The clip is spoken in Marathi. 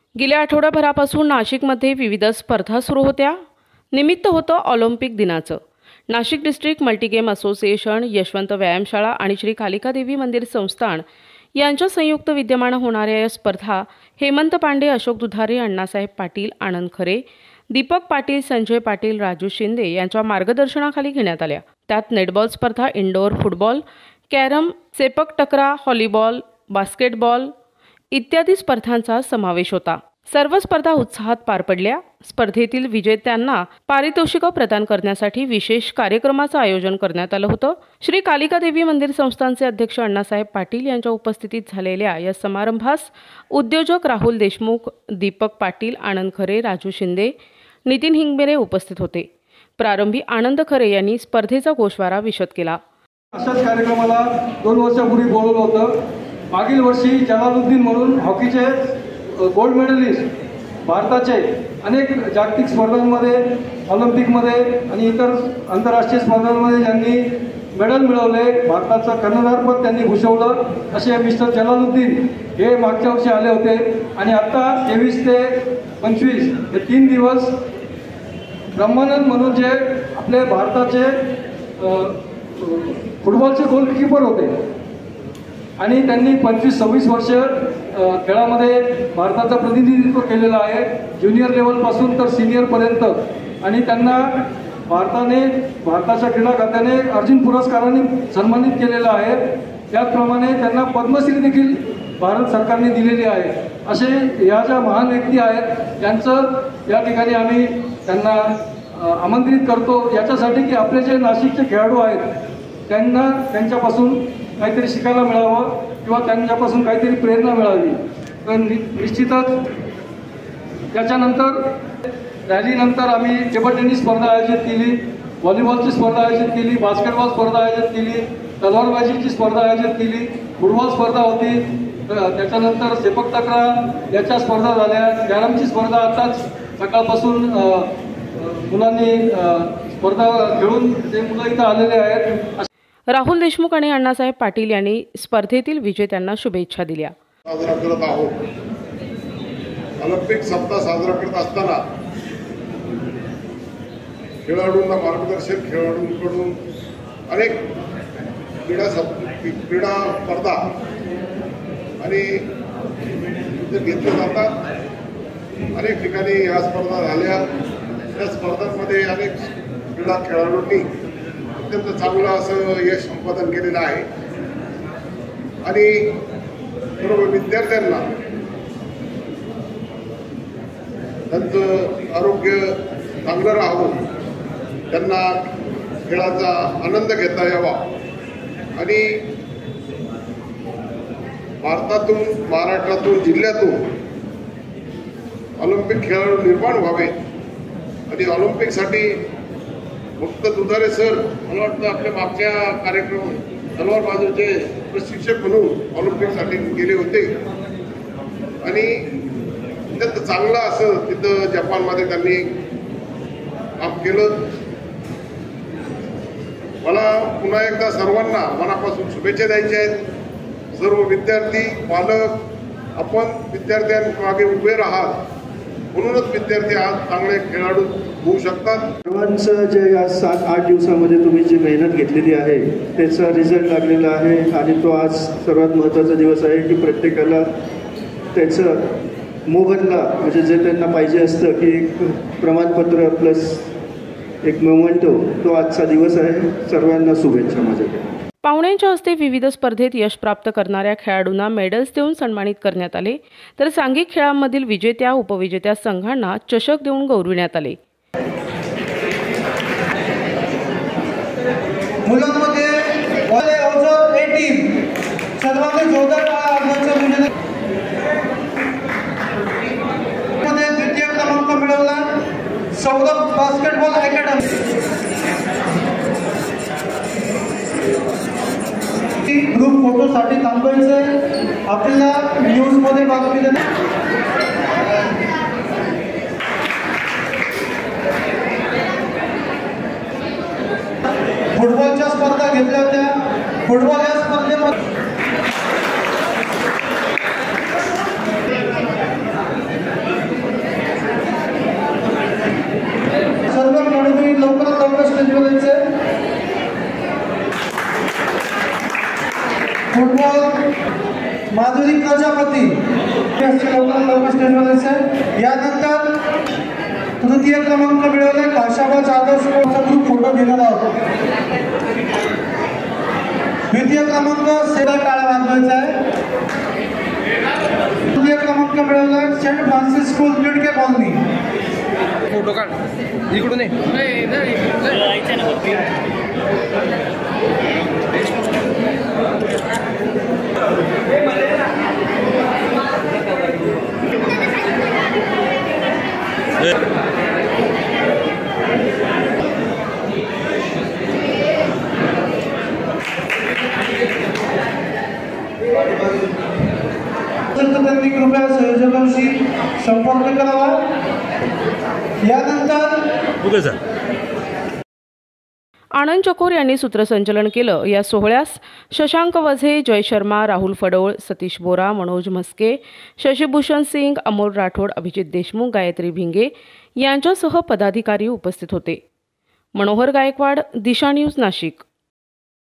गेल्या आठवड्याभरापासून नाशिकमध्ये विविध स्पर्धा सुरू होत्या। निमित्त होतं ऑलिम्पिक दिनाचं। Nashik district multigame association, Yashwant Vyayamshala आणि श्री कालिका देवी मंदिर संस्थान यांच्या संयुक्त विद्यमानं होणाऱ्या या स्पर्धा हेमंत पांडे, अशोक दुधारे, अण्णासाहेब पाटील, आनंद खरे, दीपक पाटील, संजय पाटील, राजू शिंदे यांच्या मार्गदर्शनाखाली घेण्यात आल्या। त्यात नेटबॉल स्पर्धा, indoor football, carrom, sepak takraw, volleyball, basketball इत्यादी स्पर्धांचा समावेश होता। सर्व स्पर्धा उत्साहात पार पडल्या। स्पर्धेतील विजेत्यांना पारितोषिकं प्रदान करण्यासाठी विशेष कार्यक्रमाचं आयोजन करण्यात आलं होतं। श्री कालिका देवी मंदिर संस्थानचे अध्यक्ष अण्णासाहेब पाटील यांच्या उपस्थितीत झालेल्या या समारंभास उद्योजक राहुल देशमुख, दीपक पाटील, आनंद खरे, राजू शिंदे, नितीन हिंगमेरे उपस्थित होते। प्रारंभी आनंद खरे यांनी स्पर्धेचा गोषवारा विशद केला। अशाच कार्यक्रमाला 2 वर्षापूर्वी बोलवलं होतं। मागील वर्षी जलालुद्दीन म्हणून हॉकीचे गोल्ड मेडलिस्ट, भारताचे अनेक जागतिक स्पर्धांमध्ये, ऑलिम्पिकमध्ये आणि इतर आंतरराष्ट्रीय स्पर्धांमध्ये ज्यांनी मेडल मिळवले, भारताचं कर्णधारपद त्यांनी भूषवलं असे मिस्टर जलालुद्दीन हे मागच्या वर्षी आले होते। आणि आता 23 ते 25 हे 3 दिवस ब्रह्मानंद म्हणून जे आपले भारताचे फुटबॉलचे गोलकीपर होते आणि त्यांनी 25-26 वर्ष खेळामध्ये भारताचं प्रतिनिधित्व केलेलं आहे, ज्युनियर लेवलपासून तर सिनियरपर्यंत। आणि त्यांना भारताच्या क्रीडा खात्याने अर्जुन पुरस्काराने सन्मानित केलेलं आहे। त्याचप्रमाणे त्यांना पद्मश्री देखील भारत सरकारने दिलेली आहे। असे या ज्या महान व्यक्ती आहेत त्यांचं या ठिकाणी आम्ही त्यांना आमंत्रित करतो, याच्यासाठी की आपले जे नाशिकचे खेळाडू आहेत त्यांना त्यांच्यापासून काहीतरी शिकायला मिळावं किंवा त्यांच्यापासून काहीतरी प्रेरणा मिळावी। तर निश्चितच त्याच्यानंतर रॅलीनंतर आम्ही टेबल टेनिस स्पर्धा आयोजित केली, व्हॉलीबॉलची स्पर्धा आयोजित केली, बास्केटबॉल स्पर्धा आयोजित केली, तलवारबाजीची स्पर्धा आयोजित केली, फुटबॉल स्पर्धा होती, त्याच्यानंतर सेपक टकरा याच्या स्पर्धा झाल्या, कॅरमची स्पर्धा आताच सकाळपासून मुलांनी स्पर्धा खेळून ते मुलं इथं आलेले आहेत। राहुल देशमुख आणि अण्णासाहेब पाटील यांनी स्पर्धेतील विजेत्यांना शुभेच्छा दिल्या। साजरा करत आहोत। ऑलिम्पिक सप्ताह साजरा करत असताना खेळाडूंना मार्गदर्शन, खेळाडूंकडून अनेक क्रीडा स्पर्धा आणि घेतले जातात। अनेक ठिकाणी या स्पर्धा झाल्या। या स्पर्धांमध्ये अनेक क्रीडा खेळाडूंनी अत्यंत चांगलं असं यश संपादन केलेलं आहे आणि सर्व विद्यार्थ्यांना त्यांचं आरोग्य चांगलं राहावं, त्यांना खेळाचा आनंद घेता यावा आणि भारतातून, महाराष्ट्रातून, जिल्ह्यातून ऑलिम्पिक खेळाडू निर्माण व्हावे। आणि ऑलिम्पिकसाठी फक्त दुधारे सर मला वाटतं आपल्या मागच्या कार्यक्रम तलवार बाजूचे प्रशिक्षक म्हणून ऑलिम्पिकसाठी गेले होते आणि अत्यंत चांगलं असं तिथं जपानमध्ये त्यांनी काम केलं। मला पुन्हा एकदा सर्वांना मनापासून शुभेच्छा द्यायच्या आहेत। सर्व विद्यार्थी, पालक, आपण विद्यार्थ्यांमागे उभे राहाल, म्हणूनच विद्यार्थी आज चांगले खेळाडू होऊ शकतात। सर्वांचं जे या 7-8 दिवसामध्ये तुम्ही जी मेहनत घेतलेली आहे त्याचा रिझल्ट लागलेला आहे आणि तो आज सर्वात महत्त्वाचा दिवस आहे की प्रत्येकाला त्याचं मोबदला म्हणजे जे त्यांना पाहिजे असतं की एक प्रमाणपत्र प्लस एक मोमेंटो, तो आजचा दिवस आहे। सर्वांना शुभेच्छा माझ्याकडे। पाहुण्यांच्या हस्ते विविध स्पर्धेत यश प्राप्त करणाऱ्या खेळाडूंना मेडल्स देऊन सन्मानित करण्यात आले, तर सांघिक खेळांमधील विजेत्या, उपविजेत्या संघांना चषक देऊन गौरविण्यात आले। मुलांमध्ये A टीम सर्वांनी जोरदार द्वितीय क्रमांक मिळवला सौरभ बास्केटबॉल अकॅडमी। ग्रुप फोटोसाठी थांबायचं, आपल्याला न्यूजमध्ये बातमी देणे। फुटबॉलच्या स्पर्धा घेतल्या होत्या। फुटबॉल या स्पर्धेमध्ये लवकर स्टेजवर यायचं. यानंतर तृतीय क्रमांक मिळवलाय काशाबा जाधव स्पोर्ट्सचा ग्रुप फोटो घेणार आहोत. द्वितीय क्रमांक सेवा काळा बांधवायचा आहे. तृतीय क्रमांक मिळवलाय Saint Francis school Tidke colony. Photo काढ इकडून त्यांनी कृपया संयोजकांशी संपर्क करावा. यानंतर आनंद चकोर यांनी सूत्रसंचलन केलं. या सोहळ्यास शशांक वझे, जय शर्मा, राहुल फडोळ, सतीश बोरा, मनोज म्हस्के, शशिभूषण सिंग, अमोल राठोड, अभिजित देशमुख, गायत्री भिंगे यांच्यासह पदाधिकारी उपस्थित होते. मनोहर गायकवाड, दिशा न्यूज, नाशिक.